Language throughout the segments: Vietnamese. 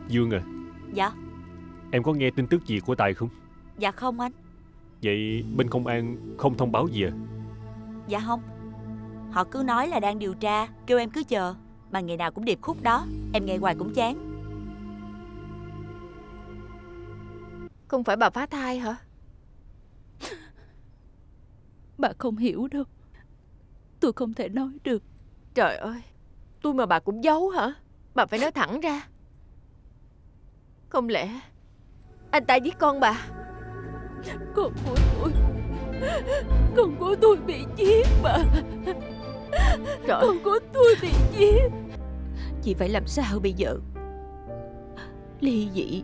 Dương à, Dạ. em có nghe tin tức gì của Tài không? Dạ không anh. Vậy bên công an không thông báo gì à? Dạ không. Họ cứ nói là đang điều tra, kêu em cứ chờ. Mà ngày nào cũng điệp khúc đó, em nghe hoài cũng chán. Không phải bà phá thai hả? Bà không hiểu đâu. Tôi không thể nói được. Trời ơi, tôi mà bà cũng giấu hả? Bà phải nói thẳng ra. Không lẽ anh ta giết con bà? Con của tôi, con của tôi bị giết mà. Trời, Con của tôi bị giết. Chị phải làm sao bây giờ? Ly dị,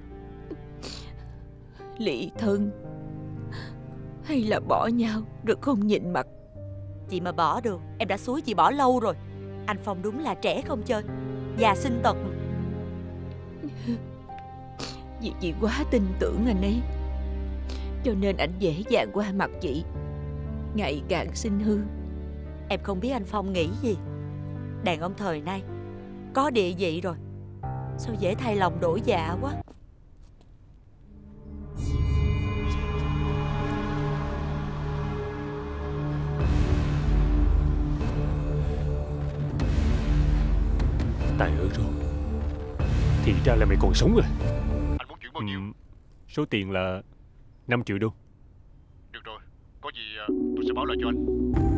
lị thân, hay là bỏ nhau rồi không nhìn mặt? Chị mà bỏ được, em đã xúi chị bỏ lâu rồi. Anh Phong đúng là trẻ không chơi, già sinh tật. Vì chị quá tin tưởng anh ấy, cho nên anh dễ dàng qua mặt chị, ngày càng sinh hư. Em không biết anh Phong nghĩ gì. Đàn ông thời nay có địa vị rồi, sao dễ thay lòng đổi dạ quá. Tài ở rồi. Thì ra là mày còn sống à? Anh muốn chuyển bao nhiêu? Số tiền là 5 triệu đô. Được rồi, có gì tôi sẽ báo lại cho anh.